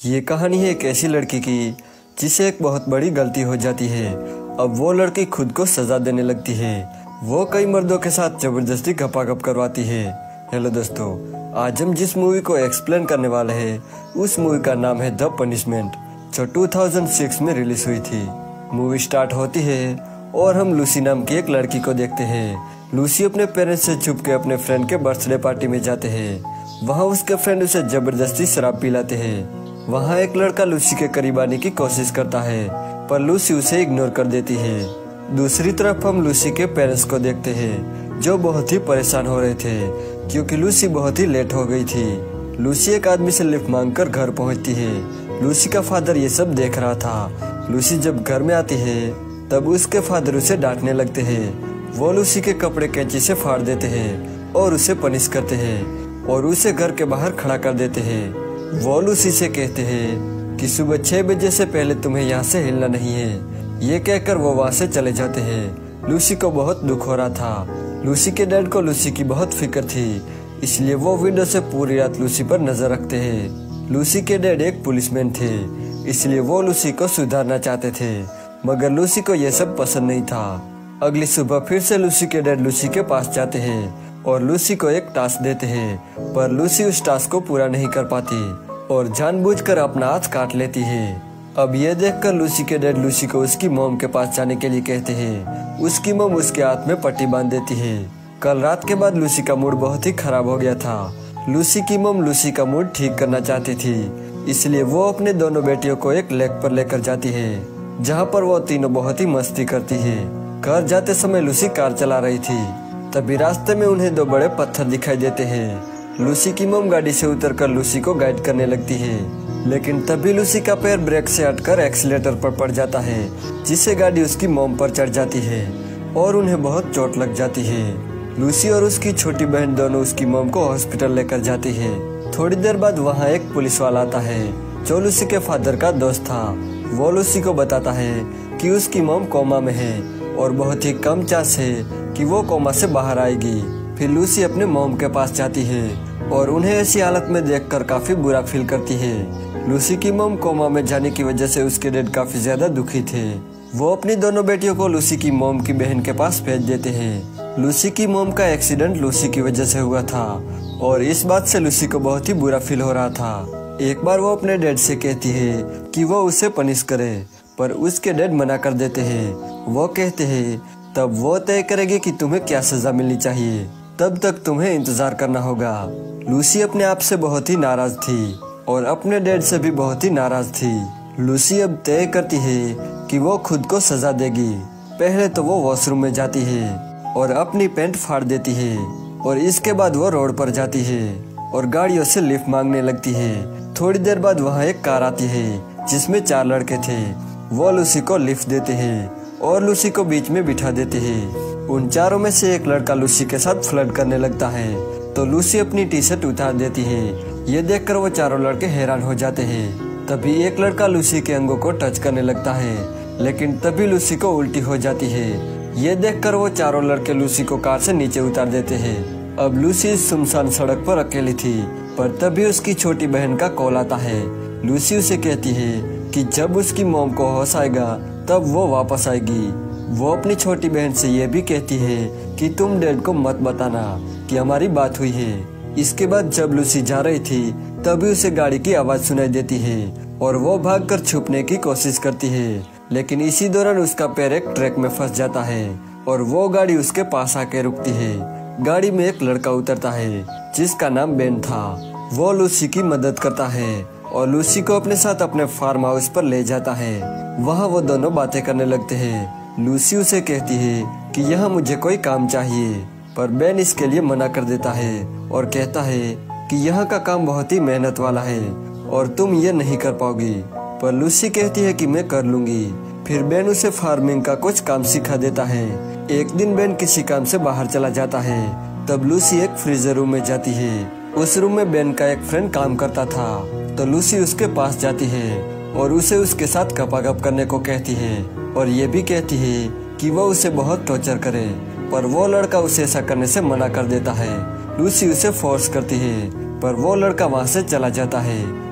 ये कहानी है एक ऐसी लड़की की जिसे एक बहुत बड़ी गलती हो जाती है। अब वो लड़की खुद को सजा देने लगती है। वो कई मर्दों के साथ जबरदस्ती गपागप करवाती है। हेलो दोस्तों, आज हम जिस मूवी को एक्सप्लेन करने वाले हैं उस मूवी का नाम है द पनिशमेंट, जो 2006 में रिलीज हुई थी। मूवी स्टार्ट होती है और हम लूसी नाम की एक लड़की को देखते हैं। लूसी अपने पेरेंट्स से छुप के अपने फ्रेंड के बर्थडे पार्टी में जाते हैं। वहाँ उसके फ्रेंड उसे जबरदस्ती शराब पिलाते हैं। वहाँ एक लड़का लूसी के करीब आने की कोशिश करता है, पर लूसी उसे इग्नोर कर देती है। दूसरी तरफ हम लूसी के पेरेंट्स को देखते हैं, जो बहुत ही परेशान हो रहे थे क्योंकि लूसी बहुत ही लेट हो गई थी। लूसी एक आदमी से लिफ्ट मांगकर घर पहुंचती है। लूसी का फादर ये सब देख रहा था। लूसी जब घर में आती है तब उसके फादर उसे डांटने लगते हैं। वो लूसी के कपड़े कैंची से फाड़ देते हैं और उसे पनिश करते हैं और उसे घर के बाहर खड़ा कर देते हैं। वो लूसी से कहते हैं कि सुबह 6 बजे से पहले तुम्हें यहाँ से हिलना नहीं है। ये कहकर वो वहाँ से चले जाते हैं। लूसी को बहुत दुख हो रहा था। लूसी के डैड को लूसी की बहुत फिक्र थी, इसलिए वो विंडो से पूरी रात लूसी पर नजर रखते हैं। लूसी के डैड एक पुलिसमैन थे, इसलिए वो लूसी को सुधारना चाहते थे, मगर लूसी को यह सब पसंद नहीं था। अगली सुबह फिर से लूसी के डैड लूसी के पास जाते हैं और लूसी को एक टास्क देते हैं, पर लूसी उस टास्क को पूरा नहीं कर पाती और जानबूझकर अपना हाथ काट लेती है। अब ये देखकर लूसी के डैड लूसी को उसकी मॉम के पास जाने के लिए कहते हैं। उसकी मॉम उसके हाथ में पट्टी बांध देती है। कल रात के बाद लूसी का मूड बहुत ही खराब हो गया था। लूसी की मॉम लूसी का मूड ठीक करना चाहती थी, इसलिए वो अपने दोनों बेटियों को एक लेक पर लेकर जाती है, जहाँ पर वो तीनों बहुत ही मस्ती करती है। घर जाते समय लूसी कार चला रही थी, तभी रास्ते में उन्हें 2 बड़े पत्थर दिखाई देते हैं। लूसी की मॉम गाड़ी से उतरकर लूसी को गाइड करने लगती है, लेकिन तभी लूसी का पैर ब्रेक से हटकर एक्सीलेटर पर पड़ जाता है, जिससे गाड़ी उसकी मॉम पर चढ़ जाती है और उन्हें बहुत चोट लग जाती है। लूसी और उसकी छोटी बहन दोनों उसकी मॉम को हॉस्पिटल लेकर जाती है। थोड़ी देर बाद वहाँ एक पुलिस वाला आता है, जो लूसी के फादर का दोस्त था। वो लूसी को बताता है कि उसकी मॉम कोमा में है और बहुत ही कम चांस है कि वो कोमा से बाहर आएगी। फिर लूसी अपने मॉम के पास जाती है और उन्हें ऐसी हालत में देखकर काफी बुरा फील करती है। लूसी की मॉम कोमा में जाने की वजह से उसके डैड काफी ज्यादा दुखी थे। वो अपनी दोनों बेटियों को लूसी की मॉम की बहन के पास भेज देते हैं। लूसी की मॉम का एक्सीडेंट लूसी की वजह से हुआ था और इस बात से लूसी को बहुत ही बुरा फील हो रहा था। एक बार वो अपने डैड से कहती है कि वो उसे पनिश करे, पर उसके डैड मना कर देते हैं। वो कहते हैं तब वो तय करेगी कि तुम्हें क्या सजा मिलनी चाहिए, तब तक तुम्हें इंतजार करना होगा। लूसी अपने आप से बहुत ही नाराज थी और अपने डैड से भी बहुत ही नाराज थी। लूसी अब तय करती है कि वो खुद को सजा देगी। पहले तो वो वॉशरूम में जाती है और अपनी पैंट फाड़ देती है और इसके बाद वो रोड पर जाती है और गाड़ियों से लिफ्ट मांगने लगती है। थोड़ी देर बाद वहाँ एक कार आती है जिसमें 4 लड़के थे। वो लूसी को लिफ्ट देते हैं और लूसी को बीच में बिठा देते हैं। उन चारों में से एक लड़का लूसी के साथ फ्लर्ट करने लगता है, तो लूसी अपनी टी-शर्ट उतार देती है। ये देखकर वो चारों लड़के हैरान हो जाते हैं। तभी एक लड़का लूसी के अंगों को टच करने लगता है, लेकिन तभी लूसी को उल्टी हो जाती है। ये देखकर वो चारों लड़के लूसी को कार से नीचे उतार देते हैं। अब लूसी सुनसान सड़क पर अकेली थी, पर तभी उसकी छोटी बहन का कॉल आता है। लूसी उसे कहती है कि जब उसकी मॉम को होश आएगा तब वो वापस आएगी। वो अपनी छोटी बहन से ये भी कहती है कि तुम डैड को मत बताना कि हमारी बात हुई है। इसके बाद जब लूसी जा रही थी तभी उसे गाड़ी की आवाज सुनाई देती है और वो भागकर छुपने की कोशिश करती है, लेकिन इसी दौरान उसका पैर एक ट्रक में फंस जाता है और वो गाड़ी उसके पास आके रुकती है। गाड़ी में एक लड़का उतरता है जिसका नाम बेन था। वो लूसी की मदद करता है और लूसी को अपने साथ अपने फार्म हाउस पर ले जाता है। वहाँ वो दोनों बातें करने लगते हैं। लूसी उसे कहती है कि यहाँ मुझे कोई काम चाहिए, पर बेन इसके लिए मना कर देता है और कहता है कि यहाँ का काम बहुत ही मेहनत वाला है और तुम ये नहीं कर पाओगी। पर लूसी कहती है कि मैं कर लूंगी। फिर बेन उसे फार्मिंग का कुछ काम सिखा देता है। एक दिन बेन किसी काम से बाहर चला जाता है, तब लूसी एक फ्रीजर रूम में जाती है। उस रूम में बेन का एक फ्रेंड काम करता था, तो लूसी उसके पास जाती है और उसे उसके साथ गपागप करने को कहती है और ये भी कहती है कि वो उसे बहुत टॉर्चर करे, पर वो लड़का उसे ऐसा करने से मना कर देता है। लूसी उसे फोर्स करती है, पर वो लड़का वहाँ से चला जाता है।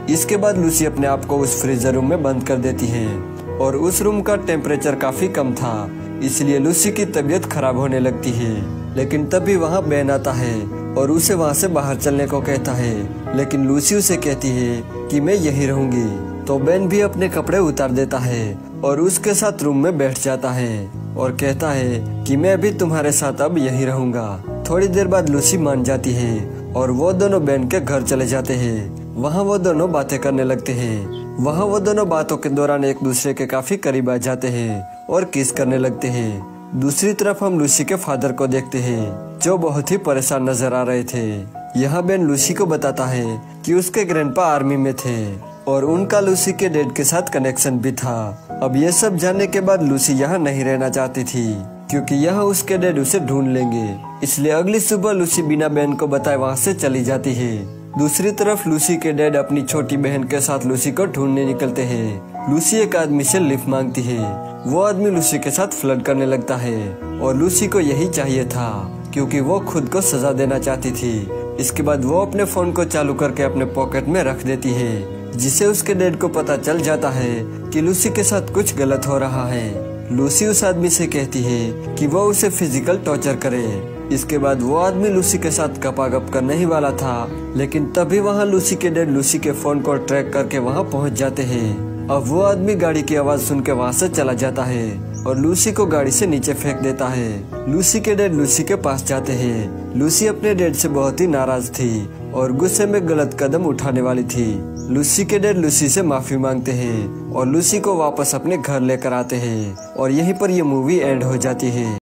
इसके बाद लूसी अपने आप को उस फ्रीजर रूम में बंद कर देती है और उस रूम का टेम्परेचर काफी कम था, इसलिए लूसी की तबीयत खराब होने लगती है। लेकिन तभी वहाँ बेन आता है और उसे वहाँ से बाहर चलने को कहता है, लेकिन लूसी उसे कहती है कि मैं यहीं रहूंगी। तो बेन भी अपने कपड़े उतार देता है और उसके साथ रूम में बैठ जाता है और कहता है कि मैं भी तुम्हारे साथ अब यहीं रहूंगा। थोड़ी देर बाद लूसी मान जाती है और वो दोनों बेन के घर चले जाते हैं। वहाँ वो दोनों बातें करने लगते हैं। वहाँ वो दोनों बातों के दौरान एक दूसरे के काफी करीब आ जाते हैं और किस करने लगते हैं। दूसरी तरफ हम लूसी के फादर को देखते हैं, जो बहुत ही परेशान नजर आ रहे थे। यहाँ बेन लूसी को बताता है कि उसके ग्रैंडपा आर्मी में थे और उनका लूसी के डैड के साथ कनेक्शन भी था। अब ये सब जानने के बाद लूसी यहाँ नहीं रहना चाहती थी, क्योंकि यहाँ उसके डैड उसे ढूंढ लेंगे। इसलिए अगली सुबह लूसी बिना बेन को बताए वहाँ से चली जाती है। दूसरी तरफ लूसी के डैड अपनी छोटी बहन के साथ लूसी को ढूंढने निकलते हैं। लूसी एक आदमी से लिफ्ट मांगती है। वो आदमी लूसी के साथ फ्लर्ट करने लगता है और लूसी को यही चाहिए था, क्योंकि वो खुद को सजा देना चाहती थी। इसके बाद वो अपने फोन को चालू करके अपने पॉकेट में रख देती है, जिसे उसके डैड को पता चल जाता है कि लूसी के साथ कुछ गलत हो रहा है। लूसी उस आदमी से कहती है कि वो उसे फिजिकल टॉर्चर करे। इसके बाद वो आदमी लूसी के साथ गपागप करने ही वाला था, लेकिन तभी वहाँ लूसी के डैड लूसी के फोन को ट्रैक करके वहाँ पहुँच जाते हैं। अब वो आदमी गाड़ी की आवाज सुन के वहाँ से चला जाता है और लूसी को गाड़ी से नीचे फेंक देता है। लूसी के डैड लूसी के पास जाते हैं। लूसी अपने डैड से बहुत ही नाराज थी और गुस्से में गलत कदम उठाने वाली थी। लूसी के डैड लूसी से माफी मांगते हैं और लूसी को वापस अपने घर लेकर आते हैं और यहीं पर ये मूवी एंड हो जाती है।